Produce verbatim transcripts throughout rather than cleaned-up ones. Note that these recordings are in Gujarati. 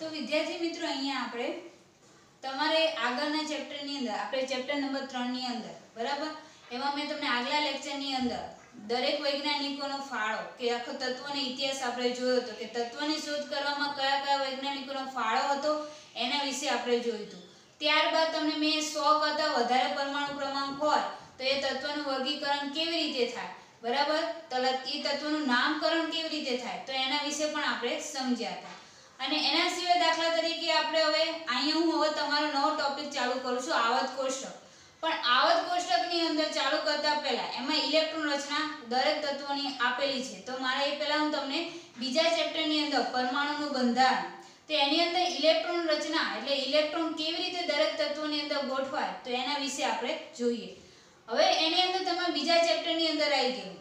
तो विद्यार्थी मित्रों अहींया आपणे तमारे आगळना चेप्टरनी अंदर आपणे चेप्टर नंबर ત્રણ ની અંદર बराबर एमां मैं तमने आगला लेक्चरनी अंदर दरेक वैज्ञानिकोनो फाळो के आखो तत्वनो इतिहास आपणे जोयो हतो के तत्वनी शोध करवामां कया कया वैज्ञानिकोनो फाळो हतो एना विषे आपणे जोयुं हतुं। त्यारबाद तमने मैं सौ करता वधारे परमाणु क्रमांक होय तो ए तत्वनुं वर्गीकरण केवी रीते थाय बराबर तो ए तत्वनुं नामकरण केवी रीते थाय तो एना विषे पण आपणे समज्या हता। અને એના સિવાય દાખલા તરીકે આપણે હવે અહીંયા હું હવે તમારો નવો ટોપિક ચાલુ કરું છું આવર્ત કોષ્ટક। પણ આવર્ત કોષ્ટકની અંદર ચાલુ કરતા પહેલા એમાં ઇલેક્ટ્રોન રચના દરેક તત્વોની આપેલી છે તો મારે એ પહેલા હું તમને બીજા ચેપ્ટરની અંદર પરમાણુનું બંધારણ તો એની અંદર ઇલેક્ટ્રોન રચના એટલે ઇલેક્ટ્રોન કેવી રીતે દરેક તત્વોની અંદર ગોઠવાય તો એના વિશે આપણે જોઈએ। હવે એની અંદર તમે બીજા ચેપ્ટરની અંદર આવી ગયું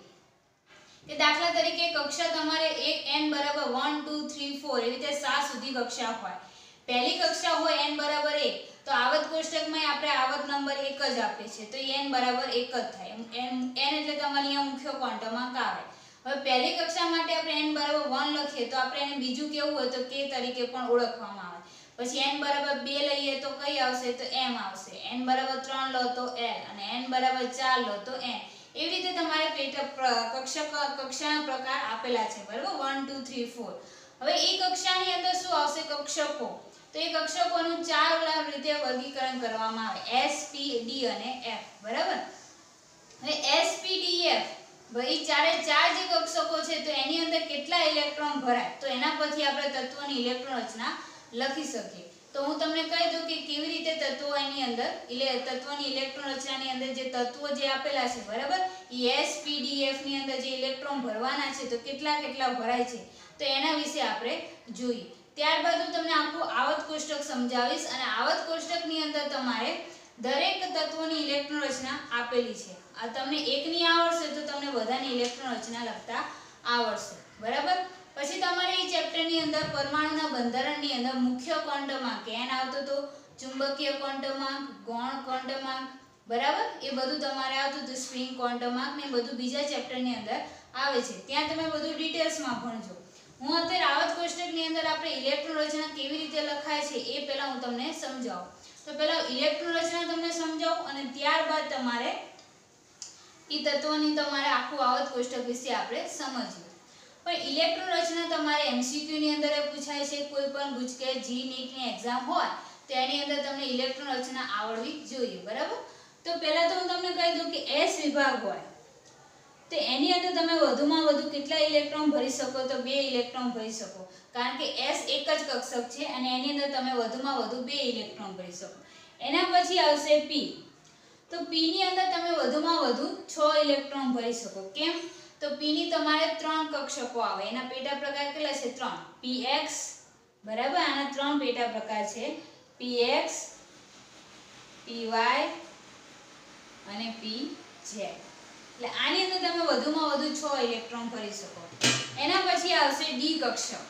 કે દાખલા તરીકે કક્ષા તમારે એક n બરાબર one two three four એવી રીતે સાત સુધી કક્ષા હોય। પહેલી કક્ષા હોય n બરાબર એક તો આવર્ત કોષ્ટકમાં આપણે આવર્ત નંબર એક જ આપે છે તો n બરાબર એક જ થાય। n n એટલે તમારે અહીંયા મુખ્ય ક્વોન્ટમાંક આવે। હવે પહેલી કક્ષા માટે આપણે n બરાબર one લખીએ તો આપણે એને બીજું કેવું હોય તો k તરીકે પણ ઓળખવામાં આવે। પછી n બરાબર બે લઈએ તો કઈ આવશે તો m આવશે। n બરાબર ત્રણ લો તો l અને n બરાબર ચાર લો તો n। એવી રીતે તમારે કક્ષા કક્ષાના પ્રકાર આપેલા છે બરાબર one two three four। હવે એ કક્ષાની અંદર શું આવશે કક્ષકો તો એ કક્ષકોનું ચાર રીતે વર્ગીકરણ કરવામાં આવે s p d અને f બરાબર। હવે s p d f ભાઈ ચારે ચાર જે કક્ષકો છે તો એની અંદર કેટલા ઇલેક્ટ્રોન ભરાય તો એના પરથી આપણે તત્વની ઇલેક્ટ્રોન રચના લખી શકીએ। तो हूँ तमने कही दूं कि केवी रीते तत्वों एनी अंदर इले तत्वोनी इलेक्ट्रॉन रचनानी अंदर जे तत्वो जे आपेला छे बराबर ई s p d f ની અંદર જે ઇલેક્ટ્રોન ભરવાના છે તો કેટલા કેટલા ભરાય છે તો એના વિશે આપણે જોઈએ। ત્યારબાદ હું તમને આખું આવર્ત કોષ્ટક સમજાવીશ અને આવર્ત કોષ્ટકની અંદર તમારે દરેક તત્વોની ઇલેક્ટ્રોન રચના આપેલી છે। આ તમને એકની આવડશે તો તમને બધાની ઇલેક્ટ્રોન રચના લખતા આવડશે બરાબર। પછી તમારે એ ચેપ્ટરની અંદર પરમાણુના બંધારણની અંદર મુખ્ય ક્વોન્ટમાંક n આવતો તો ચુંબકીય ક્વોન્ટમાંક ગૌણ ક્વોન્ટમાંક બરાબર એ બધું તમારે આવતું તો સ્પ્રિંગ ક્વોન્ટમાંક ને બધું બીજા ચેપ્ટરની અંદર આવે છે ત્યાં તમે બધું ડિટેલ્સમાં ભણજો। હું અત્યારે આવર્ત કોષ્ટકની અંદર આપણે ઇલેક્ટ્રોન રચના કેવી રીતે લખાય છે એ પહેલા હું તમને સમજાવું। તો પહેલા ઇલેક્ટ્રોન રચના તમને સમજાવું અને ત્યારબાદ તમારે એ તત્વોની તમારે આખું આવર્ત કોષ્ટક વિશે આપણે સમજીએ। पर इलेक्ट्रॉन रचना तमारे एमसीक्यू ની અંદર પૂછાય છે કોઈ પણ ગુજકેટ જી નીટ ની एग्जाम હોય તો એની અંદર તમને ઇલેક્ટ્રોન રચના આવડવી જોઈએ બરાબર। તો પહેલા તો હું તમને કહી દઉં કે S વિભાગ હોય તો એની અંદર તમે વધુમાં વધુ કેટલા ઇલેક્ટ્રોન ભરી શકો તો બે ઇલેક્ટ્રોન ભરી શકો કારણ કે S એક જ કક્ષક છે અને એની અંદર તમે વધુમાં વધુ બે ઇલેક્ટ્રોન ભરી શકો। એના પછી આવશે P તો P ની અંદર તમે વધુમાં વધુ છ ઇલેક્ટ્રોન ભરી શકો કેમ तो P ની તમારે ત્રણ કક્ષકો આવે એના પેટા પ્રકાર કેટલા છે ત્રણ px બરાબર આના ત્રણ પેટા પ્રકાર છે px py અને pz એટલે આની અંદર તમે વધુમાં વધુ છ ઇલેક્ટ્રોન ભરી શકો। એના પછી આવશે D કક્ષક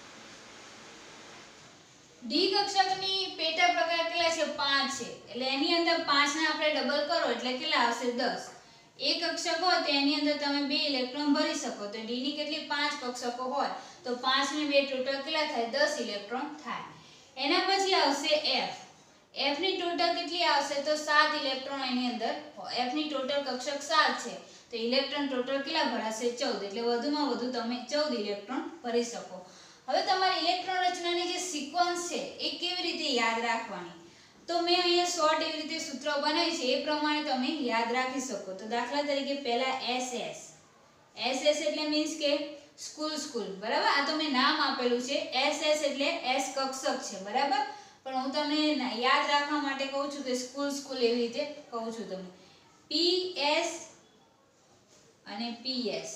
D કક્ષકની પેટા પ્રકાર કેટલા છે પાંચ છે એટલે એની અંદર પાંચ ને આપણે ડબલ કરો એટલે કેટલા આવશે દસ। एक कक्षक हो तो एनी अंदर तमे बे इलेक्ट्रॉन भरी सको तो डी ની કેટલી પાંચ કક્ષકો હોય તો પાંચ ને બે ટોટલ કેટલા થાય દસ ઇલેક્ટ્રોન થાય। એના પછી આવશે F F ની ટોટલ કેટલી આવશે તો સાત ઇલેક્ટ્રોન એની અંદર F ની ટોટલ કક્ષક સાત છે તો ઇલેક્ટ્રોન ટોટલ કેટલા ભરાશે ચૌદ એટલે વધુમાં વધુ તમે ચૌદ ઇલેક્ટ્રોન ભરી શકો। હવે તમારી ઇલેક્ટ્રોન રચનાની જે સિક્વન્સ છે એ કેવી રીતે યાદ રાખવાની तो मैं अहीं शॉर्ट एवी रीते सूत्र बनावी छे ए प्रमाणे तमे याद राखी सको। तो दाखला तरीके पहला एस एस एस एस एटले मीन्स के स्कूल स्कूल बराबर आ तो मैं नाम आपेलुं छे एस एस एटले एस कक्षक छे बराबर पण हूँ तमने याद राखवा माटे कहूं छुं के स्कूल स्कूल एवी रीते कहूं छुं तमने पी एस अने P S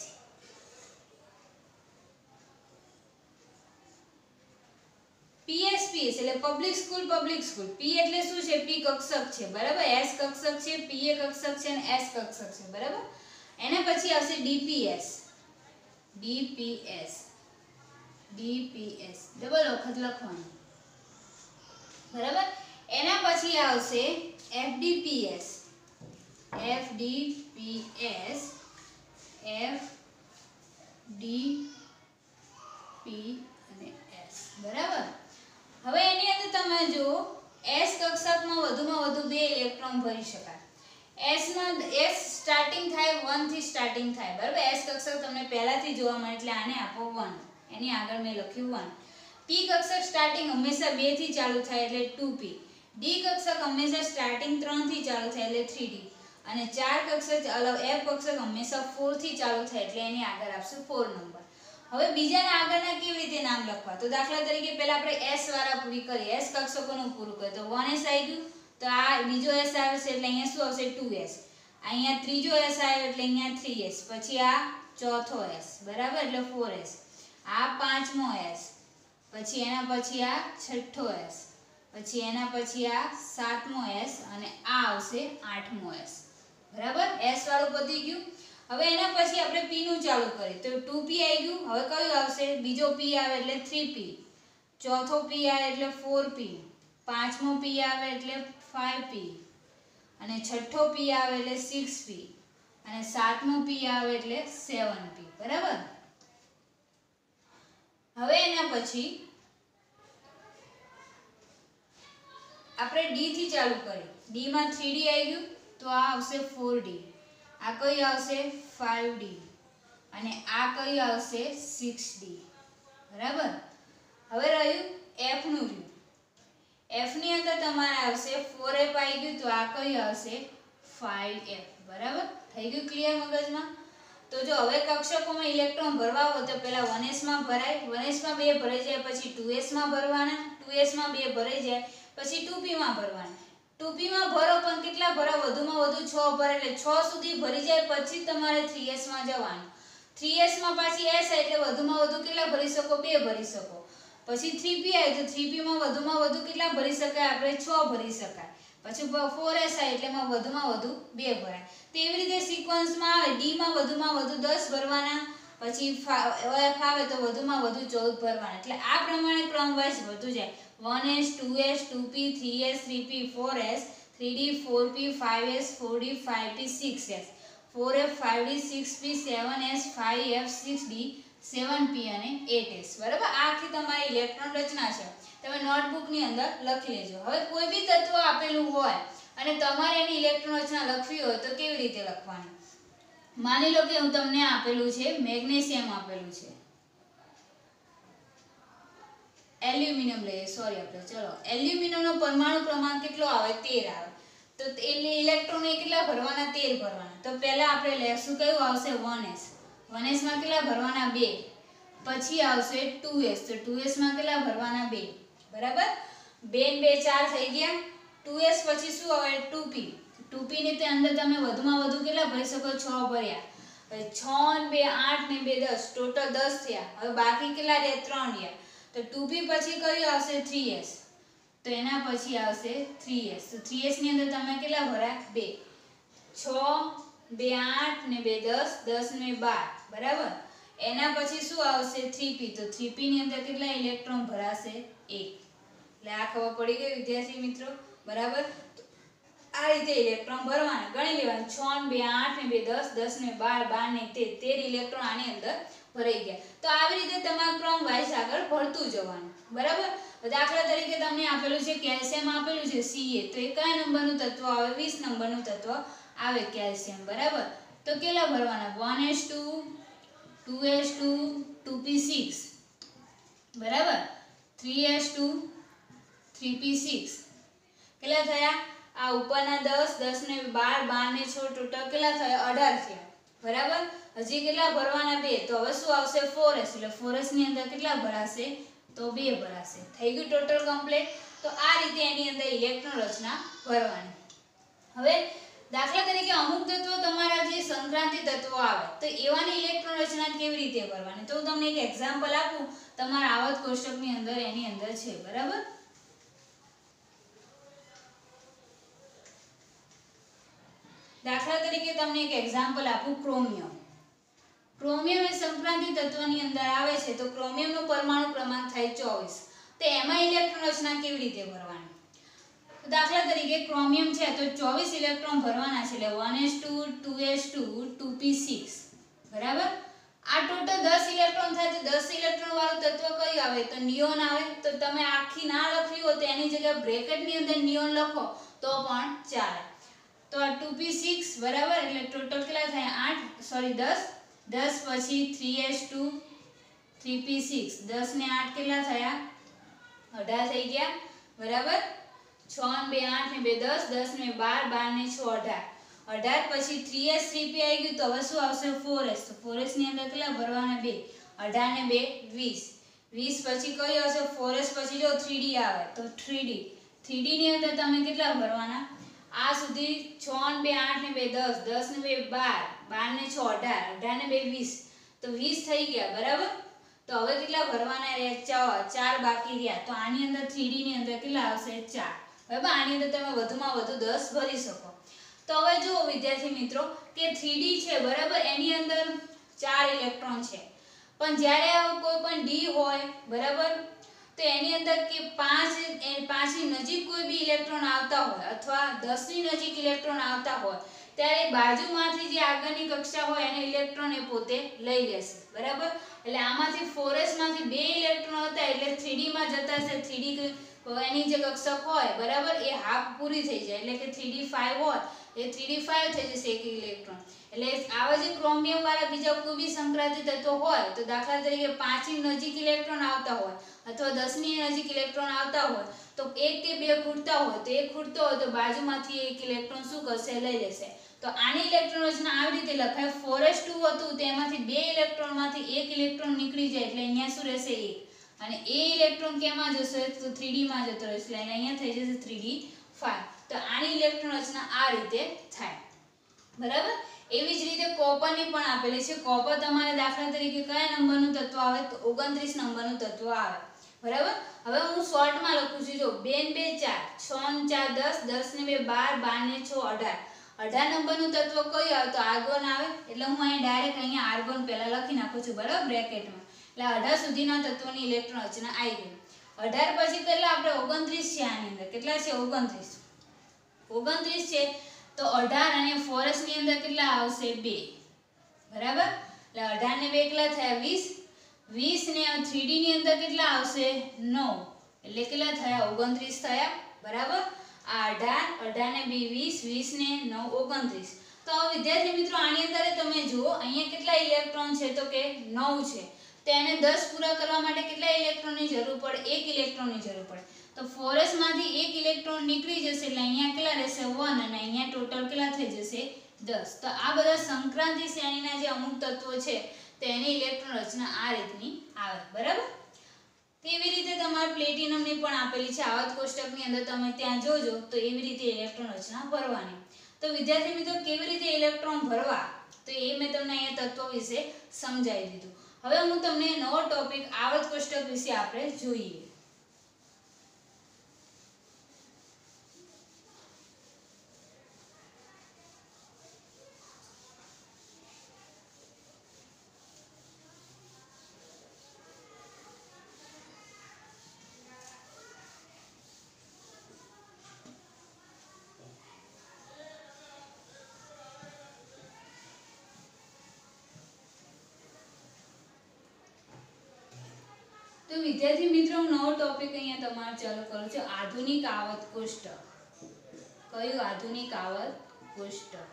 P S P S એટલે public school public school P એટલે શું છે P કક્ષક છે બરાબર S કક્ષક છે P એ કક્ષક છે અને S કક્ષક છે બરાબર। એના પછી આવશે D P S D P S D P S double વખત લખવાનું બરાબર। એના પછી આવશે F D P S F D P S F D P અને S બરાબર। હવે એની અંદર તમે જુઓ S કક્ષકમાં વધુમાં વધુ બે ઇલેક્ટ્રોન ભરી શકાય। S માં S સ્ટાર્ટિંગ થાય one થી સ્ટાર્ટિંગ થાય બરાબર। S કક્ષક તમને પહેલાથી જોવા મળે એટલે આને આપો one, એની આગળ મેં લખ્યું one। P કક્ષક સ્ટાર્ટિંગ હંમેશા બે થી ચાલુ થાય એટલે two P। D કક્ષક હંમેશા સ્ટાર્ટિંગ ત્રણ થી ચાલુ થાય એટલે three D અને ચાર કક્ષક અલગ F કક્ષક હંમેશા four થી ચાલુ થાય એટલે એની આગળ આપશું four નંબર। હવે બીજાના આગળના કેવી રીતે નામ લખવા, તો દાખલા તરીકે પહેલા આપણે S વાળા પૂરી કરીએ, S કક્ષકોનું પૂરું કરીએ તો one S આવી ગયું, તો આ બીજો S આવે છે એટલે અહીંયા શું આવશે two S, અહીંયા ત્રીજો S આવ્યો એટલે અહીંયા three S, પછી આ ચોથો S બરાબર એટલે four S, આ પાંચમો S, પછી એના પછી આ છઠ્ઠો S, પછી એના પછી આ સાતમો S અને આ આવશે આઠમો S બરાબર। S વાળું પતી ગયું। હવે એના પછી આપણે P નું ચાલુ કરીએ તો two P આવી ગયું। હવે કયું આવશે, બીજો P આવે એટલે three P, ચોથો P આવે એટલે four P, પાંચમો P આવે એટલે five P અને છઠ્ઠો P આવે એટલે six P અને સાતમો P આવે એટલે seven P બરાબર। હવે એના પછી આપણે D થી ચાલુ કરીએ, D માં three D આવી ગયું તો આ આવશે four D, આ કઈ આવશે five D અને આ કઈ આવશે six D બરાબર। હવે રહ્યું F નું રહ્યું, F ની અંદર તમારે આવશે four F આવી ગયું તો આ કઈ આવશે five F બરાબર। થઈ ગયું ક્લિયર મગજમાં? તો જો હવે કક્ષકોમાં ઇલેક્ટ્રોન ભરવા હોય તો પહેલા one S માં ભરાય, one S માં બે ભરાઈ જાય પછી two S માં ભરવાના, two S માં બે ભરાઈ જાય પછી two P માં ભરવાના, two P માં ભરો પણ કેટલા ભરો, વધુમાં વધુ છ ભરે એટલે છ સુધી ભરી જાય પછી તમારે three S માં જવાનું, three S માં પાછી S એટલે વધુમાં વધુ કેટલા ભરી શકો, બે ભરી શકો, પછી three P આવે તો three P માં વધુમાં વધુ કેટલા ભરી શકાય, આપણે છ ભરી શકાય, પછી four S આવે એટલે એમાં વધુમાં વધુ બે ભરાય। તેવી રીતે સિક્વન્સમાં આવે, D માં વધુમાં વધુ દસ ભરવાના, પછી F આવે તો વધુમાં વધુ ચૌદ ભરવાના, એટલે આ પ્રમાણે ક્રમ વાઇઝ વધુ જાય one S two S two P three S three P four S three D four P five S four D five P six S four F five D six P seven S five F six D seven P અને eight S બરાબર। આ આખી તમારી ઇલેક્ટ્રોન રચના છે, તમે નોટબુક ની અંદર લખી લેજો। હવે કોઈ બી તત્વ આપેલું હોય અને તમારે એની ઇલેક્ટ્રોન રચના લખવી હોય તો કેવી રીતે લખવાની, માની લો કે હું તમને આપેલું છે મેગ્નેશિયમ આપેલું છે, એલ્યુમિનિયમ લઈએ સોરી આપણે ચલો એલ્યુમિનિયમનો પરમાણુ ક્રમાંક કેટલો આવે તેર આવે, તો એટલે ઇલેક્ટ્રોન એ કેટલા ભરવાના તેર ભરવાના, તો પહેલા આપણે લેશું કયું આવશે one S, one S માં કેટલા ભરવાના બે, પછી આવશે two S તો two S માં કેટલા ભરવાના બે બરાબર, બે ને બે ચાર થઈ ગયા, two S પછી શું આવે two P, two P ની તે અંદર તમે વધુમાં વધુ કેટલા ભરી શકો, છ ભર્યા, હવે છ ને બે આઠ ને બે દસ, ટોટલ દસ થયા, હવે બાકી કેટલા રહ્યા ત્રણ રહ્યા, તો two P પછી કયું આવશે three S તો એના પછી આવશે three S, તો three S ની અંદર તમે કેટલા ભર્યા બે, છ બે આઠ ને બે દસ, દસ ને બાર બરાબર, એના પછી શું આવશે three P તો three P ની અંદર કેટલા ઇલેક્ટ્રોન ભરાશે એક, એટલે આ ખબર પડી ગઈ વિદ્યાર્થી મિત્રો બરાબર। આ રીતે ઇલેક્ટ્રોન ભરવાના ગણી લેવાના, છ ને બે આઠ ને બે દસ, દસ ને બાર, બાર ને તેર, તેર ઇલેક્ટ્રોન આની અંદર ભરાઈ ગયા। તો આવી રીતે તમારે ક્રમ વાઇઝ આગળ ભરતું જવાનું બરાબર। દાખલા તરીકે તમને આપેલું છે કેલ્શિયમ આપેલું છે Ca તો એ કયા નંબરનું તત્વ આવે, વીસ નંબરનું તત્વ આવે કેલ્શિયમ બરાબર। તો કેટલા ભરવાના one S two two S two two P six બરાબર, three S two three P six કેટલા થયા, આ ઉપરના દસ, દસ ને બાર, બાર ને છ, ટોટલ કેટલા થયા અઢાર થયા બરાબર। હજી કેટલા ભરવાના બે, તો હવે શું આવશે four S એટલે four S ની અંદર કેટલા ભરાશે તો બે ભરાશે, થઈ ગયું ટોટલ કમ્પ્લીટ। તો આ રીતે એની અંદર ઇલેક્ટ્રોન રચના ભરવાની। હવે દાખલા તરીકે અમુક તત્વો તમારા જે સંક્રાંતિ તત્વો આવે તો એવાની ઇલેક્ટ્રોન રચના કેવી રીતે ભરવાની, તો હું તમને એક એક્ઝામ્પલ આપું, તમારા આવત કોષ્ટકની અંદર એની અંદર છે બરાબર। દાખલા તરીકે તમને એક એક્ઝામ્પલ આપું, ક્રોમિયમ, ક્રોમિયમ એ સંક્રાંતિ તત્વની અંદર આવે છે, તો ક્રોમિયમનો પરમાણુ ક્રમાંક થાય ચોવીસ, તો એમાં ઇલેક્ટ્રોન રચના કેવી રીતે ભરવાની, તો દાખલા તરીકે ક્રોમિયમ છે તો ચોવીસ ઇલેક્ટ્રોન ભરવાના છે, એટલે one S two two S two two P six બરાબર, આ ટોટલ દસ ઇલેક્ટ્રોન થાય તો દસ ઇલેક્ટ્રોન વાળું તત્વ કયું આવે તો નિયોન આવે. તો તમે આખી ના લખવી હોય તો એની જગ્યાએ બ્રેકેટ ની અંદર નિયોન લખો તો પણ ચાલે. તો આ ટુ પી સિક્સ બરાબર એટલે ટોટલ કેટલા થાય આઠ સોરી દસ. દસ પછી three S two three P six દસ ને આઠ કેટલા થયા અઢાર થઈ ગયા બરાબર. છ ને બે આઠ ને બે દસ દસ ને બાર બાર ને છ અઢાર. અઢાર પછી થ્રી એસ થ્રી પી આવી ગયું તો હવે શું આવશે ફોર એસ. તો ફોર એસ ની અંદર કેટલા ભરવાના બે. અઢાર ને બે વીસ. વીસ પછી કઈ આવશે ફોર એસ પછી જો થ્રી ડી આવે તો થ્રી ડી. થ્રી ડી ની અંદર તમે કેટલા ભરવાના આ સુધી છ ને બે આઠ ને બે દસ દસ ને બે બાર બાર ને છ અઢાર અઢાર ને બે વીસ. તો વીસ થઈ ગયા બરાબર. તો હવે કેટલા ભરવાના રહ્યા ચાર બાકી રહ્યા. તો આની અંદર થ્રી ડી ની અંદર કેટલા આવશે ચાર બરાબર. આની અંદર તમે વધુમાં વધુ દસ ભરી શકો. તો હવે જુઓ વિદ્યાર્થી મિત્રો કે થ્રી ડી છે બરાબર એની અંદર ચાર ઇલેક્ટ્રોન છે. પણ જ્યારે કોઈ પણ ડી હોય બરાબર તો એની અંદર કે પાંચ પાંચની નજીક કોઈ બી ઇલેક્ટ્રોન આવતા હોય અથવા દસ ની નજીક ઇલેક્ટ્રોન આવતા હોય ત્યારે બાજુમાંથી જે આગળની કક્ષા હોય એને ઇલેક્ટ્રોન એ પોતે લઈ લેશે બરાબર. એટલે આમાંથી ફોર એસ માંથી બે ઇલેક્ટ્રોન હતા એટલે થ્રી ડી માં જતા હશે. થ્રી ડી એની જે કક્ષક હોય બરાબર એ હાફ પૂરી થઈ જાય એટલે કે થ્રી ડી ફાઈવ હોય એ થ્રી ડી ફાઈવ થઈ જશે એક ઇલેક્ટ્રોન. એટલે આવા જે ક્રોમિયમ વાળા બીજા કોઈ બી સંક્રાંતિ તત્વો હોય તો દાખલા તરીકે પાંચ ની નજીક ઇલેક્ટ્રોન આવતા હોય અથવા દસ ની નજીક ઇલેક્ટ્રોન આવતા હોય તો એક કે બે ખૂટતા હોય તો એક ખૂટતો હોય તો બાજુમાંથી એક ઇલેક્ટ્રોન શું કરશે લઈ લેશે. તો આની ઇલેક્ટ્રોન રચના આવી રીતે લખાય. ફોર એસ ટુ હતું તેમાંથી બે ઇલેક્ટ્રોન માંથી એક ઇલેક્ટ્રોન નીકળી જાય એટલે અહીંયા શું રહેશે એક. અને એ ઇલેક્ટ્રોન કેમાં જશે તો થ્રી ડી માં જતો રહેશે એટલે અહીંયા થઈ જશે થ્રી ડી ફાઈવ. તો આની ઇલેક્ટ્રોન રચના આ રીતે થાય બરાબર. એવી જ રીતે કોપર ની પણ આપેલી છે. કોપર તમારે દાખલા તરીકે કયા નંબરનું તત્વ આવે તો ઓગણત્રીસ નંબરનું તત્વ આવે બરાબર. હવે હું શોર્ટમાં લખું છું જો બે ને બે ચાર છ ને ચાર દસ દસ ને બે બાર બાર ને છ અઢાર. અઢાર નંબરનું તત્વ કયું આવે તો આર્ગોન આવે. એટલે હું અહીં ડાયરેક્ટ અહીંયા આર્ગોન પહેલા લખી નાખું છું બરાબર બ્રેકેટમાં. એટલે અઢાર સુધીના તત્વોની ઇલેક્ટ્રોન રચના આવી ગઈ. અઢાર પછી કેટલા આપણે ઓગણત્રીસ છે આની અંદર કેટલા છે ઓગણત્રીસ. ઓગણત્રીસ છે તો અઢાર અને ફોર એસ ની અંદર કેટલા આવશે બે બરાબર. એટલે અઢાર ને બે કેટલા થયા વીસ. વીસ ને થ્રી ડી ની અંદર કેટલા આવશે નવ એટલે કેટલા થયા ઓગણત્રીસ થયા બરાબર. આ અઢાર અઢાર ને બે વીસ વીસ ને નવ ઓગણત્રીસ. તો વિદ્યાર્થી મિત્રો આની અંદર તમે જુઓ અહીંયા કેટલા ઇલેક્ટ્રોન છે તો કે નવ છે. તો એને દસ પૂરા કરવા માટે કેટલા ઇલેક્ટ્રોનની જરૂર પડે એક ઇલેક્ટ્રોનની જરૂર પડે. તો ફોર એસ માંથી એક ઇલેક્ટ્રોન નીકળી જશે એટલે અહીંયા કેટલા રહેશે વન અને અહીંયા ટોટલ કેટલા થઈ જશે દસ. તો આ બધા સંક્રાંતિ શ્રેણીના જે અમુક તત્વો છે તેની ઇલેક્ટ્રોન રચના આ રીતની આવે બરાબર. તેવી રીતે તમારે પ્લેટિનમની પણ આપેલી છે આવર્ત કોષ્ટકની અંદર તમે ત્યાં જોજો તો એવી રીતે ઇલેક્ટ્રોન રચના ભરવાની. તો વિદ્યાર્થી મિત્રો કેવી રીતે ઇલેક્ટ્રોન ભરવા તો એ મેં તમને અહીંયા તત્વો વિશે સમજાવી દીધું. હવે હું તમને નવો ટોપિક આવર્ત કોષ્ટક વિશે આપણે જોઈએ. તો વિદ્યાર્થી મિત્રો હું નવો ટોપિક અહીંયા તમારે ચાલુ કરું છું આધુનિક આવર્ત કોષ્ટક. કયું આધુનિક આવર્ત કોષ્ટક.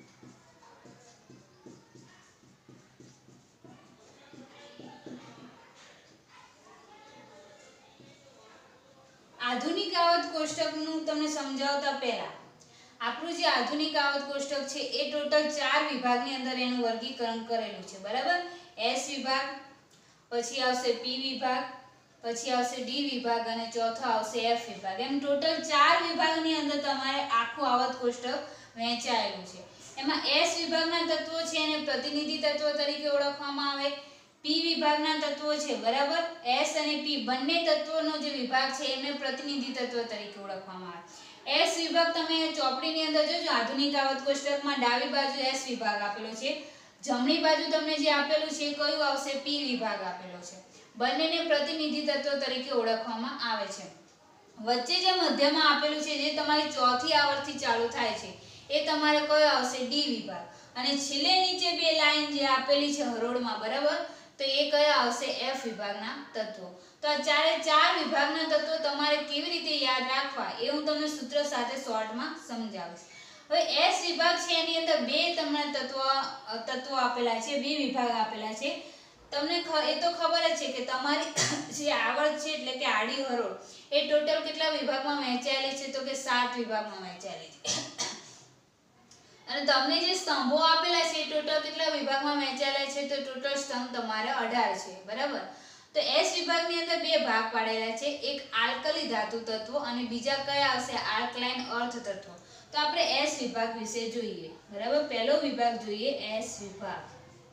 આધુનિક આવર્ત કોષ્ટકનું તમને સમજાવતા પહેલા આપણું જે આધુનિક આવર્ત કોષ્ટક છે એ ટોટલ ચાર વિભાગની અંદર એનું વર્ગીકરણ કરેલું છે બરાબર. એસ વિભાગ પછી આવશે પી વિભાગ પછી આવશે ડી વિભાગ અને ચોથો આવશે એફ વિભાગ. એમ ટોટલ ચાર વિભાગની અંદર તમારે આખું આવર્ત કોષ્ટક વહેંચાયેલું છે. એમાં એસ વિભાગના તત્વો છે એને પ્રતિનિધિ તત્વો તરીકે ઓળખવામાં આવે. પી વિભાગના તત્વો છે બરાબર. એસ અને પી બંને તત્વોનો જે વિભાગ છે એમને પ્રતિનિધિ તત્વ તરીકે ઓળખવામાં આવે. એસ વિભાગ તમે ચોપડીની અંદર જોજો આધુનિક આવર્ત કોષ્ટકમાં ડાબી બાજુ એસ વિભાગ આપેલો છે. જમણી બાજુ તમને જે આપેલું છે કયું આવશે પી વિભાગ આપેલો છે. બંનેને પ્રતિનિધિ તત્વો તરીકે ઓળખવામાં આવે છે. વચ્ચે જે મધ્યમાં આપેલું છે જે તમારી ચોથી આવર્તથી ચાલુ થાય છે એ તમારે કયો આવશે ડી વિભાગ. અને છેલ્લે નીચે બે લાઈન જે આપેલી છે હરોળમાં, બરાબર, તો એ કયા આવશે? એફ વિભાગના તત્વો. તો આ ચારે ચાર વિભાગના તત્વો તમારે કેવી રીતે યાદ રાખવા એ હું તમને સૂત્ર સાથે શોર્ટમાં સમજાવીશ. હવે એસ વિભાગ છે એની અંદર બે તમને તત્વો તત્વો આપેલા છે, બે વિભાગ આપેલા છે. તમને એ તો ખબર જ છે કે તમારી જે આવર્ત છે એટલે કે આડી હરોળ એ ટોટલ કેટલા વિભાગમાં વહેંચાયેલી છે? તો કે સાત વિભાગમાં વહેંચાયેલી છે. અને તમને જે સ્તંભો આપેલા છે એ ટોટલ કેટલા વિભાગમાં વહેંચાયેલા છે? તો ટોટલ સ્તંભ તમારે અઢાર છે, બરાબર. તો એસ વિભાગની અંદર બે ભાગ પાડેલા છે, એક આલ્કલી ધાતુ તત્વો અને બીજા કયા આવશે? આલ્કલાઇન અર્થ તત્વો. તો આપણે એસ વિભાગ વિશે જોઈએ, બરાબર. પહેલો વિભાગ જોઈએ એસ વિભાગ.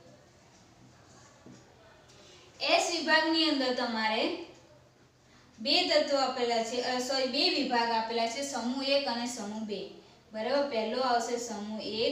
એસ વિભાગની અંદર તમારે બે તત્વો આપેલા છે, સોરી બે વિભાગ આપેલા છે, સમૂહ એક અને સમૂહ બે, બરાબર. પહેલો આવશે સમૂહ એક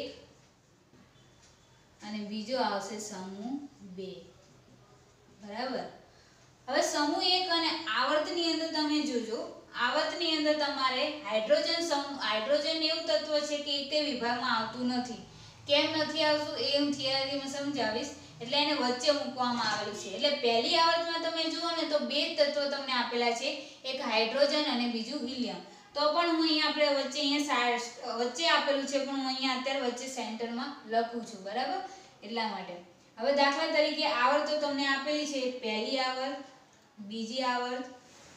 અને બીજો આવશે સમૂહ બે, બરાબર. હવે સમૂહ એક અને આવર્તની અંદર તમે જોજો, આવર્તની અંદર તમારે હાઇડ્રોજન સમૂહ હાઇડ્રોજન એવું તત્વ છે કે એક વિભાગમાં આવતું નથી. કેમ નથી આવતું એ હું થિયરીમાં સમજાવીશ. એટલે એને વચ્ચે મૂકવામાં આવેલું છે. એટલે પહેલી આવર્તમાં તમે જુઓ ને તો બે તત્વો તમને આપેલા છે, એક હાઇડ્રોજન અને બીજું હિલિયમ. તો પણ હું અહીંયા આપણે વચ્ચે અહીંયા વચ્ચે આપેલું છે, પણ હું અહીંયા અત્યારે વચ્ચે સેન્ટરમાં લખું છું, બરાબર, એટલા માટે. હવે દાખલા તરીકે આવર્તો તમને આપેલી છે, પહેલી આવર્ત, બીજી આવર્ત,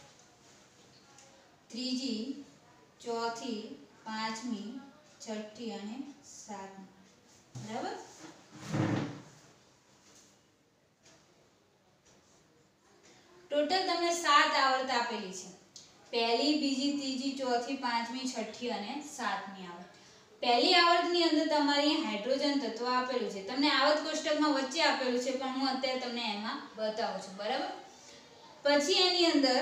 ત્રીજી, ચોથી, પાંચમી, છઠ્ઠી અને સાતમી, બરાબર. ટોટલ તમને સાત આવર્ત આપેલી છે, પહેલી, બીજી, ત્રીજી, ચોથી, પાંચમી, છઠ્ઠી અને સાતમી આવર્ત. પહેલી આવર્તની અંદર તમારે હાઇડ્રોજન તત્વ આપેલું છે, તમને આવર્ત કોષ્ટકમાં વચ્ચે આપેલું છે, પણ હું અત્યારે તમને એમાં બતાવું છું, બરાબર. પછી એની અંદર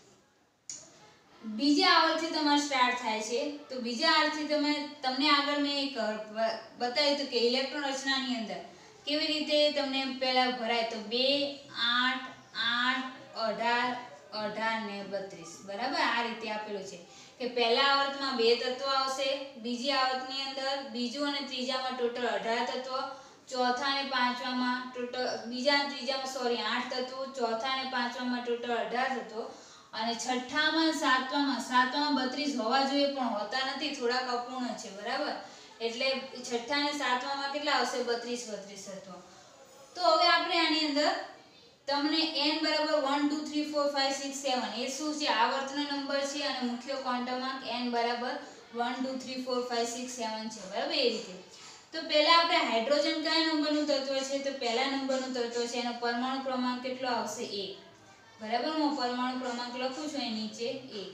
બીજા આવર્તથી તમારે સ્ટાર્ટ થાય છે. તો બીજા આવર્તથી તમે તમને આગળ મેં એક બતાવ્યું હતું કે ઇલેક્ટ્રોન રચનાની અંદર કેવી રીતે તમને પહેલા ભરાય. તો બે, આઠ, આઠ, અઢાર, અઢાર ને બત્રીસ, બરાબર. આ રીતે આપેલું છે કે પહેલા આવર્તમાં બે તત્વો આવશે, બીજી આવર્તની અંદર બીજું અને ત્રીજામાં ટોટલ અઢાર તત્વો, ચોથા અને પાંચમામાં ટોટલ બીજા અને ત્રીજામાં સોરી આઠ તત્વો, ચોથા અને પાંચમામાં ટોટલ અઢાર તત્વો અને છઠ્ઠામાં સાતમામાં સાતમામાં બત્રીસ હોવા જોઈએ પણ હોતા નથી, થોડાક અપૂર્ણ છે, બરાબર. એટલે છઠ્ઠા અને સાતમામાં કેટલા આવશે? બત્રીસ બત્રીસ તત્વો. તો હવે આપણે આની અંદર તમને n બરાબર one two three four five six seven એ શું છે? આવર્તનો નંબર છે અને મુખ્ય ક્વોન્ટમાંક n બરાબર one two thrી four five six seven છે, બરાબર. એ રીતે તો પહેલા આપણે હાઇડ્રોજન કયા નંબરનું તત્વ છે? તો પહેલા નંબરનું તત્વ છે, એનો પરમાણુ ક્રમાંક કેટલો આવશે? એક, બરાબર. હું પરમાણુ ક્રમાંક લખું છું એ નીચે એક.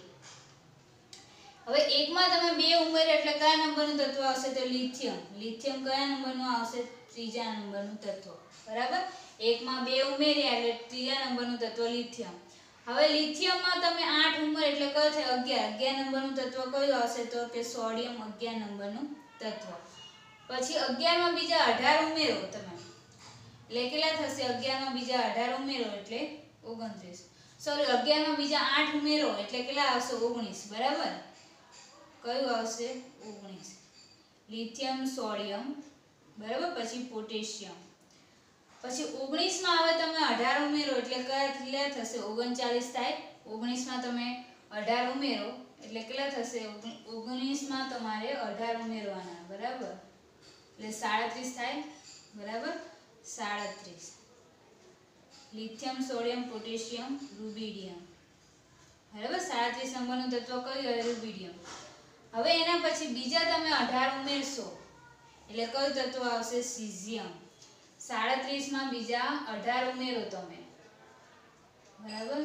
હવે એકમાં તમે બે ઉમેરો એટલે કયા નંબરનું તત્વ આવશે? તો લિથિયમ. લિથિયમ કયા નંબરનું આવશે? ત્રીજા નંબરનું તત્વ, બરાબર. એકમાં બે ઉમેર્યા એટલે ત્રીજા નંબરનું તત્વ લિથિયમ. હવે લિથિયમમાં તમે આઠ ઉમેર એટલે કયો થાય? અગિયાર. અગિયાર નંબરનું તત્વ કયું આવશે? તો કે સોડિયમ અગિયાર નંબરનું તત્વ. પછી અગિયાર માં બીજા અઢાર ઉમેરો તમે એટલે કેટલા થશે? અગિયાર માં બીજા અઢાર ઉમેરો એટલે ઓગણત્રીસ. સોરી અગિયાર માં બીજા આઠ ઉમેરો એટલે કેટલા આવશે? ઓગણીસ, બરાબર. કયું આવશે? ઓગણીસ. લિથિયમ, સોડિયમ, બરાબર. પછી પોટેશિયમ. પછી ઓગણીસ માં હવે તમે અઢાર ઉમેરો એટલે કયા કેટલા થશે? ઓગણચાલીસ થાય. ઓગણીસ માં તમે અઢાર ઉમેરો એટલે કેટલા થશે? ઓગણીસ માં તમારે અઢાર ઉમેરવાના, બરાબર. એટલે સાડત્રીસ થાય, બરાબર. સાડત્રીસ. લિથિયમ, સોડિયમ, પોટેશિયમ, રુબિડિયમ, બરાબર. સાડત્રીસ નંબરનું તત્વ કયું? રુબિડિયમ. હવે એના પછી બીજા તમે અઢાર ઉમેરશો એટલે કયું તત્વ આવશે? સીઝિયમ. સાડત્રીસ માં બીજા અઢાર ઉમેરો તમે, બરાબર.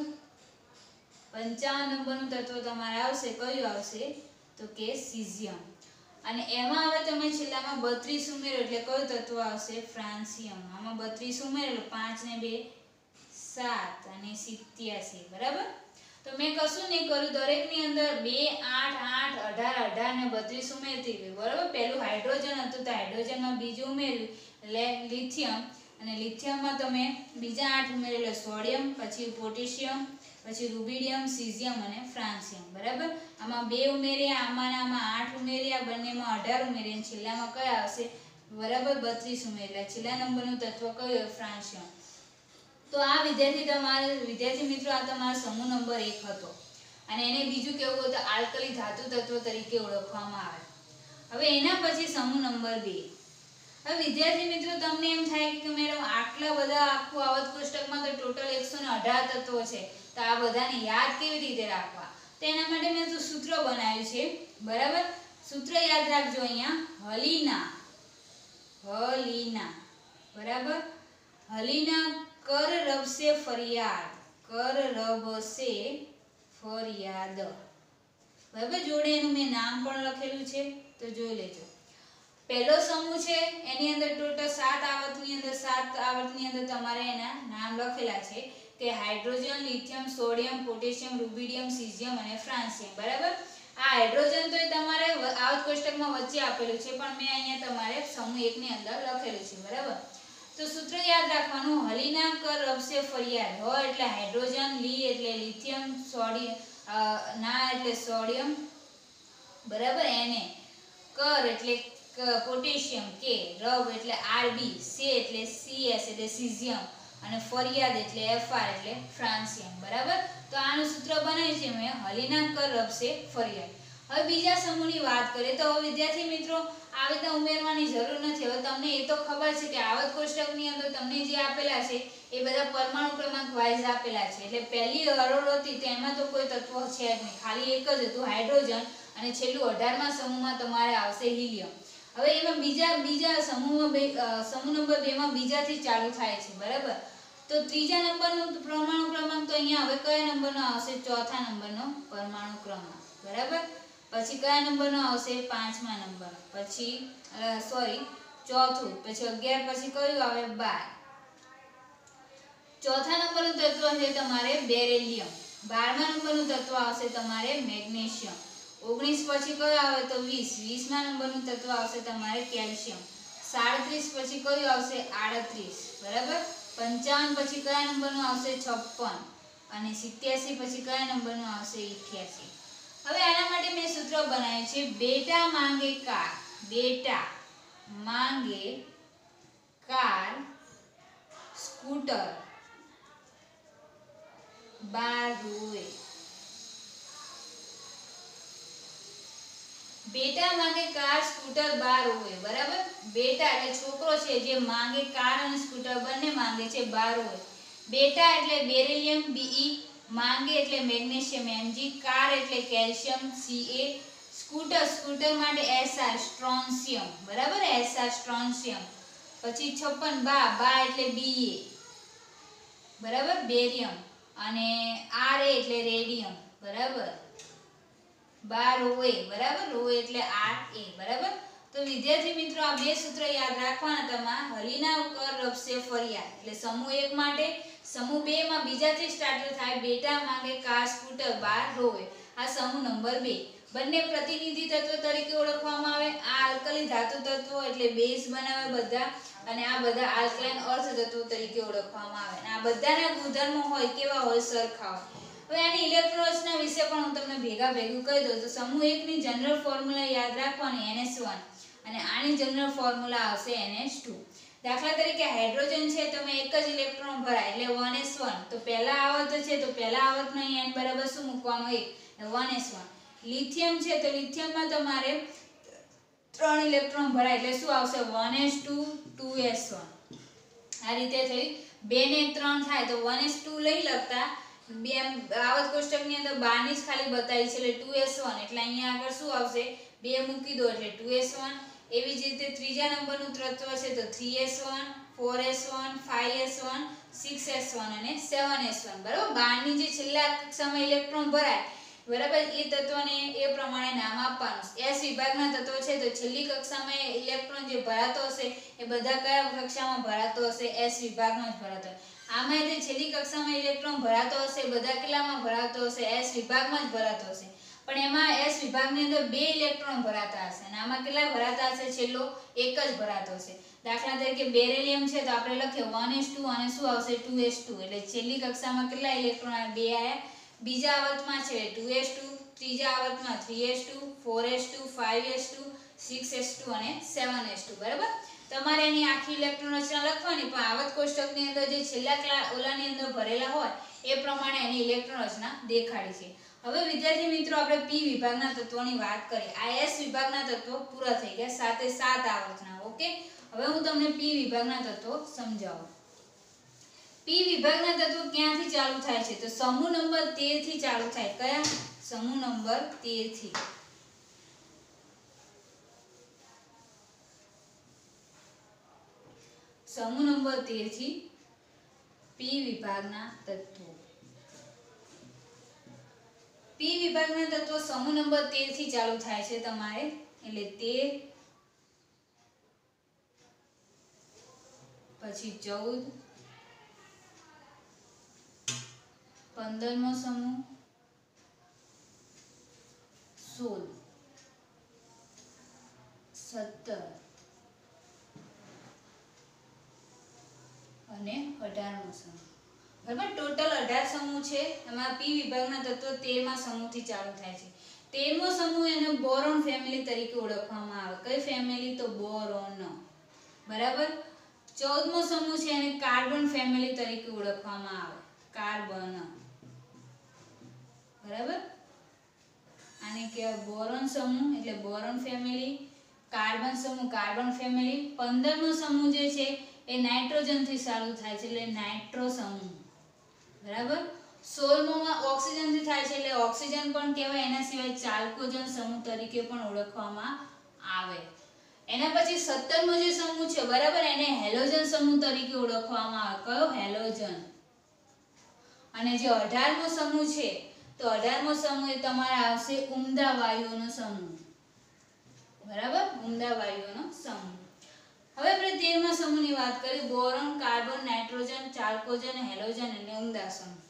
પંચાવન નંબરનું તત્વ તમારે આવશે, કયું આવશે? તો કે સીઝિયમ. અને એમાં હવે તમે છેલ્લામાં બત્રીસ ઉમેરો એટલે કયું તત્વ આવશે? ફ્રાન્સિયમ. આમાં બત્રીસ ઉમેરો પાંચ ને બે સાત અને સિત્યાસી, બરાબર. તો મેં કશું નહીં કર્યું, દરેકની અંદર બે, આઠ, આઠ, અઢાર, અઢાર ને બત્રીસ ઉમેરતી ગઈ, બરાબર. પહેલું હાઇડ્રોજન હતું તો હાઇડ્રોજનમાં બીજું ઉમેર્યું એટલે લિથિયમ, અને લિથિયમમાં તમે બીજા આઠ ઉમેરેલ સોડિયમ, પછી પોટેશિયમ, પછી રુબિડિયમ, સીઝિયમ અને ફ્રાન્સિયમ, બરાબર. આમાં બે ઉમેર્યા, આમાં આમાં આઠ ઉમેર્યા, બંનેમાં અઢાર ઉમેર્યા, છેલ્લામાં કયા આવશે? બરાબર બત્રીસ ઉમેરેલા. છેલ્લા નંબરનું તત્વ કયું? ફ્રાન્સિયમ. તો આ વિદ્યાર્થી તમારે વિદ્યાર્થી મિત્રો આ તમારો સમૂહ નંબર એક હતો અને એને બીજું કેવું હતું? આલ્કલી ધાતુ તત્વ તરીકે ઓળખવામાં આવે. હવે એના પછી સમૂહ નંબર બે. હવે વિદ્યાર્થી મિત્રો તમને એમ થાય કે મેડમ આટલા બધા આખું આવત કોષ્ટકમાં તો ટોટલ એકસો ને અઢાર તત્વો છે, તો આ બધાને યાદ કેવી રીતે રાખવા? તો એના માટે મેં તો સૂત્ર બનાવ્યું છે. બરાબર, સૂત્ર યાદ રાખજો. અહીંયા હલીના હલીના બરાબર, હલીના કર રબસે ફરિયાદ, કર રબસે ફરિયાદ. બરાબર, જોડે એનું મેં નામ પણ લખેલું છે, તો જોઈ લેજો. પહેલો સમૂહ છે એની અંદર ટોટલ સાત આવર્તની અંદર સાત આવર્તની અંદર તમારે એના નામ લખેલા છે કે hydrogen, lithium, sodium, potassium, rubidium, caesium અને ફ્રાન્સિયમ. બરાબર, આ હાઇડ્રોજન તો તમારે આવત કોષ્ટકમાં વચ્ચે આપેલું છે, પણ મેં અહીંયા તમારે સમૂહ એક ની અંદર લખેલું છે. બરાબર, તો સૂત્ર યાદ રાખવાનું. હલીના કર રબસે ફરિયાદ. હ એટલે હાઇડ્રોજન, લી એટલે લિથિયમ, સોડિયમ ના એટલે સોડિયમ, બરાબર, એને કર એટલે પોટેશિયમ, કે રબ એટલે આરબી, સે એટલે સીએસ એટલે સીઝિયમ અને ફરિયાદ એટલે એફઆર એટલે ફ્રાન્સિયમ. બરાબર, તો આનું સૂત્ર બનાવ્યું છે મેં હલીના કર રબસે ફરિયાદ. હવે બીજા સમૂહની વાત કરીએ તો વિદ્યાર્થી મિત્રો આ રીતના ઉમેરવાની જરૂર નથી. હવે તમને એ તો ખબર છે કે આવત કોષ્ટકની અંદર તમને જે આપેલા છે એ બધા પરમાણુ ક્રમાંક વાઇઝ આપેલા છે. એટલે પહેલી હરોળ હતી તેમાં તો કોઈ તત્વ છે જ નહીં, ખાલી એક જ હતું હાઇડ્રોજન, અને છેલ્લું અઢારમા સમૂહમાં તમારે આવશે હિલિયમ. હવે એમાં બીજા બીજા સમૂહમાં બે સમૂહ નંબર બે માં બીજાથી ચાલુ થાય છે. બરાબર, તો ત્રીજા નંબરનો પરમાણુ ક્રમાંક તો અહીંયા હવે કયા નંબરનો આવશે? ચોથા નંબરનો પરમાણુ ક્રમાંક. બરાબર, પછી કયા નંબરનો આવશે? પાંચમા નંબર. પછી સોરી ચોથું, પછી અગિયાર, પછી કયું આવે? બાર. ચોથા નંબરનું તત્વ છે તમારે બેરિલિયમ. બારમા નંબરનું તત્વ આવશે તમારે મેગ્નેશિયમ. ઓગણીસ પછી કયું આવે? તો વીસ. વીસમા નંબરનું તત્વ આવશે તમારે કેલ્શિયમ. સાડત્રીસ પછી કયું આવશે? આડત્રીસ. બરાબર, પંચાવન પછી કયા નંબરનું આવશે? છપ્પન. અને સિત્યાસી પછી કયા નંબરનું આવશે? અઠ્યાસી. હવે આના માટે મેં સૂત્ર બનાવ્યું છે બેટા માંગે કાર. બેટા માંગે કાર, સ્કૂટર, બાર રૂએ. બેટા માંગે કાર, સ્કૂટર, બાર રૂએ. બરાબર, બેટા એટલે છોકરો છે જે માંગે કાર અને સ્કૂટર બંને માંગે છે બાર રૂએ. બેટા એટલે બેરિલિયમ બીઈ, માંગે એટલે મેગ્નેશિયમ એમજી, કાર એટલે કેલ્શિયમ સીએ, સ્કૂટર સ્કૂટર માટે એસઆર સ્ટ્રોન્શિયમ. બરાબર, એસઆર સ્ટ્રોન્શિયમ. પછી છપ્પન બા, બા એટલે બીએ, બરાબર, બેરિયમ, અને આર એટલે રેડિયમ. બરાબર, બાર રોએ. બરાબર, રોએ એટલે આર એ. બરાબર, તો વિદ્યાર્થી મિત્રો આ બે સૂત્ર યાદ રાખવાના તમારા હલીના કર રબસે ફરિયાદ. એટલે સમૂહ એક માટે. સમૂહ બે માં બીજાથી સ્ટાર્ટ થાય બેટા માંગે કાર, સ્કૂટર, બાર રોએ. આ સમૂહ નંબર બે. બંને પ્રતિનિધિ તત્વ તરીકે ઓળખવામાં આવે. આ આલ્કલી ધાતુ તત્વો એટલે બેઝ બનાવે બધા, અને આ બધા આલ્કલાઇન અર્ધ તત્વો તરીકે ઓળખવામાં આવે. આ બધાના ગુણધર્મો હોય કેવા હોય? સરખા હોય. હવે આની ઇલેક્ટ્રોન રચના વિશે પણ હું તમને ભેગા ભેગું કહી દઉં. તો સમૂહ એક ની જનરલ ફોર્મ્યુલા યાદ રાખવાની એન એસ વન, અને આની જનરલ ફોર્મ્યુલા આવશે એન એસ ટુ. દાખલા તરીકે હાઇડ્રોજન છે તો મેં એક જ ઇલેક્ટ્રોન ભરાય એટલે વન એસ વન. તો પહેલા આવર્ત છે તો પહેલા આવર્તનો અહીં n બરાબર શું મૂકવાનો? એક, વન એસ વન. લિથિયમ છે તો લિથિયમમાં તમારે ત્રણ ઇલેક્ટ્રોન ભરાય એટલે શું આવશે? One S two, two S one. આ રીતે થઈ. બે ને ત્રણ થાય તો વન એસ ટુ લઈ લખતા. બે આવત કોષ્ટકની અંદર બાર ની જ ખાલી બતાવી છે એટલે ટુ એસ વન. એટલે અહીંયા આગળ શું આવશે? બે મૂકી દો એટલે ટુ એસ વન. એવી જ રીતે ત્રીજા નંબરનું તત્વ છે તો three S one, four S one, five S one, six S one અને સેવન એસ વન. બરાબર, બાર ની જે છેલ્લા કક્ષામાં ઇલેક્ટ્રોન ભરાય, બરાબર, એ તત્વને એ પ્રમાણે નામ આપવાનું. એસ વિભાગના તત્વો છે તો છેલ્લી કક્ષામાં ઇલેક્ટ્રોન જે ભરાતો હશે એ બધા કયા કક્ષામાં ભરાતો હશે? એસ વિભાગનો જ ભરાતો હશે. આમાં જે છેલ્લી કક્ષામાં ઇલેક્ટ્રોન ભરાતો હશે બધા કેટલામાં ભરાતો હશે? એસ વિભાગમાં જ ભરાતો હશે. પણ એમાં એસ વિભાગની અંદર બે ઇલેક્ટ્રોન ભરાતા હશે અને આમાં કેટલા ભરાતા હશે? છેલ્લો એક જ ભરાતો હશે. દાખલા તરીકે બેરિલિયમ છે તો આપણે લખીએ વન એસ ટુ અને શું આવશે? Two S two. એટલે છેલ્લી કક્ષામાં કેટલા ઇલેક્ટ્રોન આવ્યા? બે આવ્યા. બીજા આવર્તમાં છે ટુ એસ ટુ, ત્રીજા આવર્તમાં three S two, four S two, five S two, six S two અને સેવન એસ ટુ. બરાબર, તમારે એની આખી ઇલેક્ટ્રોન રચના લખવાની, પણ આવત કોષ્ટકની અંદર જે છેલ્લા ઓલાની અંદર ભરેલા હોય એ પ્રમાણે એની ઇલેક્ટ્રોન રચના દેખાડી છે. હવે વિદ્યાર્થી મિત્રો આપણે પી વિભાગના તત્વોની વાત કરીએ. આ એસ વિભાગના તત્વો પૂરા થઈ ગયા, સાતે સાત આવર્તના. ઓકે, હવે હું તમને પી વિભાગના તત્વો સમજાવું. પી વિભાગના તત્વો ક્યાંથી ચાલુ થાય છે? તો સમૂહ નંબર તેર થી ચાલુ થાય. કયા? સમૂહ નંબર તેર થી. સમૂહ નંબર તેર થી પી વિભાગના તત્વો. પી વિભાગના તત્વો સમૂહ નંબર તેર થી ચાલુ થાય છે તમારે. એટલે તેર, પછી ચૌદ, પંદરમો સમૂહ, સોળ, સત્તર અને અઢારમો સમૂહ. બરાબર, ટોટલ અઢાર સમૂહ છે. એમાં પી વિભાગના તત્વો તેરમા સમૂહથી ચાલુ થાય છે. તેરમો સમૂહ એને બોરોન ફેમિલી તરીકે ઓળખવામાં આવે. કઈ ફેમિલી? તો બોરોન. બરાબર. ચૌદમો સમૂહ છે એને કાર્બન ફેમિલી તરીકે ઓળખવામાં આવે. કાર્બન. બરાબર, આને કહેવાય બોરોન સમૂહ, એટલે બોરોન ફેમિલી. કાર્બન સમૂહ, કાર્બન ફેમિલી. પંદરમો સમૂહ જે છે એ નાઇટ્રોજન થી ચાલુ થાય છે, એટલે નાઇટ્રો સમૂહ. બરાબર. સોળમો માં ઓક્સિજન થી થાય છે, એટલે ઓક્સિજન પણ કહેવાય. એના સિવાય ચાલ્કોજન સમૂહ તરીકે પણ ઓળખવામાં આવે. એના પછી સત્તરમો જે સમૂહ છે, બરાબર, એને હેલોજન સમૂહ તરીકે ઓળખવામાં આવે. કયો? હેલોજન. અને જે અઢારમો સમૂહ છે, તો અઢારમો સમૂહ એ તમારે આવશે ઉમદા વાયુઓનો સમૂહ. બરાબર, ઉમદા વાયુઓનો સમૂહ. હવે આપણે તેરમા સમૂહની વાત કરીએ. Boron, carbon, nitrogen, chalcogen, halogen અને ઉમદા સમૂહ.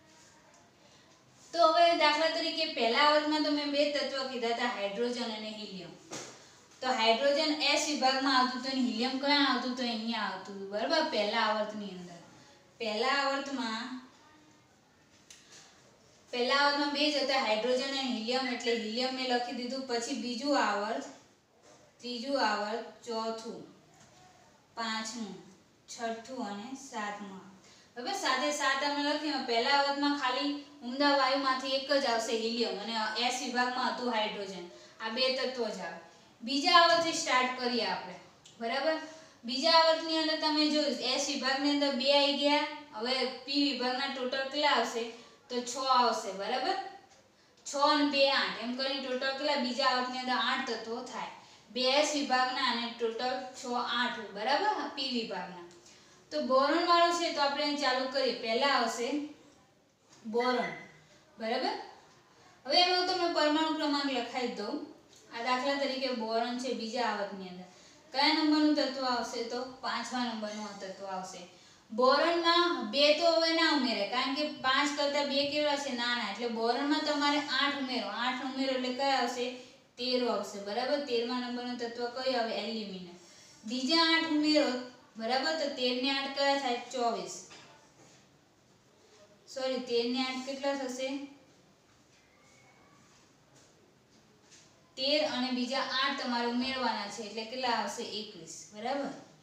તો હવે દાખલા તરીકે પહેલા આવર્તમાં તો મેં બે તત્વો કીધા હતા, હાઇડ્રોજન અને હિલિયમ. તો હાઇડ્રોજન એસ વિભાગમાં આવતું હતું અને હિલિયમ ક્યાં આવતું હતું? અહીંયા આવતું હતું. બરાબર, પહેલા આવર્તની અંદર. પહેલા આવર્તમાં પહેલા આવર્તમાં બે જ હતા, હાઇડ્રોજન અને હિલિયમ, એટલે હિલિયમ મેં લખી દીધું. પછી બીજું આવર્ત, ત્રીજું આવર્ત, ચોથું, પાંચમું, છઠ્ઠું અને સાતમું. બરાબર, સાથે સાત અમે લખ્યું. પહેલા આવર્તમાં ખાલી ઉમદા વાયુમાંથી એક જ આવશે, હિલિયમ, અને એસ વિભાગમાં હતું હાઇડ્રોજન. આ બે તત્વો જ આવે. બીજા આવર્તથી સ્ટાર્ટ કરીએ આપણે. બરાબર, બીજા આવર્તની અંદર તમે જોયું એસ વિભાગની અંદર બે આવી ગયા. હવે પી વિભાગના ટોટલ કેટલા આવશે? તો છ આવશે. બરાબર, છ અને બે આઠ, એમ કરીને ટોટલ કેટલા બીજા આવર્તની અંદર આઠ તત્વો થાય. બે એસ વિભાગના અને ટોટલ છ આઠ. બરાબર, પી વિભાગના. તો બોરોન વાળું છે તો આપણે ચાલુ કરીએ. પહેલા આવશે બોરોન. બરાબર, હવે એમાં તમને પરમાણુ ક્રમાંક લખાઈ દઉં. આ દાખલા તરીકે બોરોન છે બીજા આવર્તની અંદર. કયા નંબરનું તત્વ આવશે? તો પાંચમા નંબરનું તત્વ આવશે. બોરોનમાં બે તો હવે ના ઉમેરે, કારણ કે પાંચ કરતા બે કેવા છે? નાના. એટલે બોરોનમાં તમારે આઠ ઉમેરો. આઠ ઉમેરો એટલે કયા આવશે? તેર આવશે. બરાબર, તેરમા નંબરનું તત્વ કયું આવે? એલ્યુમિનિયમ. બીજા આઠ ઉમેરો. બરાબર, તો તેર ને આઠ કયા થાય? ચોવીસ. સોરી, તેર ને આઠ કેટલા થશે? તેર અને બીજા આઠ તમારે ઉમેરવાના છે, એટલે કેટલા આવશે? એકવીસ. બરાબર,